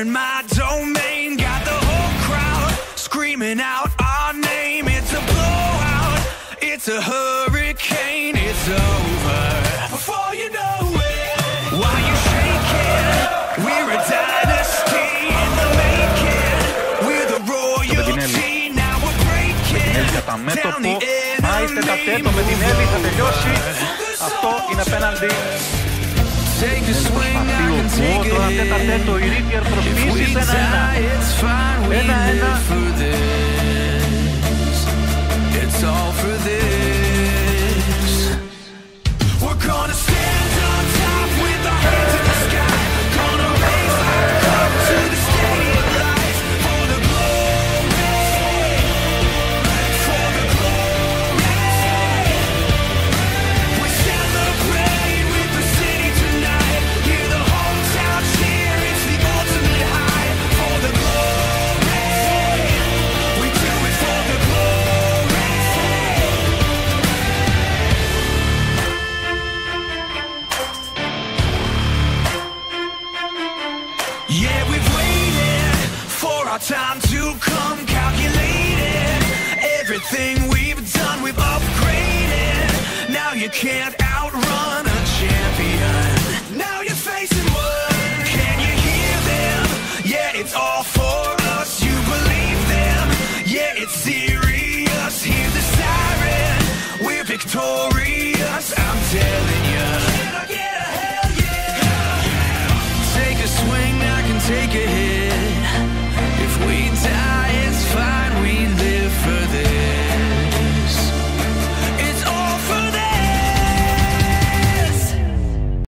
in my domain. Got the whole crowd screaming out our name. It's a blowout, it's a hurricane. It's over before you know it. Why you shaking? We're a dynasty in the making. We're the royalty, now we're breaking down the enemy. Πάει τετατέτο με την Έλλη, θα τελειώσει. Αυτό είναι πέναλτι. Προσπαθεί ο Μπο, τώρα τετατέτο, η Ρίτιερ προσπίσεις 1-1. 1-1. Time to come calculated. Everything we've done, we've upgraded. Now you can't outrun a champion. Now you're facing one. Can you hear them? Yeah, it's all for us. You believe them? Yeah, it's serious. Hear the siren. We're victorious. I'm telling you. Can I get a hell yeah? Take a swing, I can take a hit.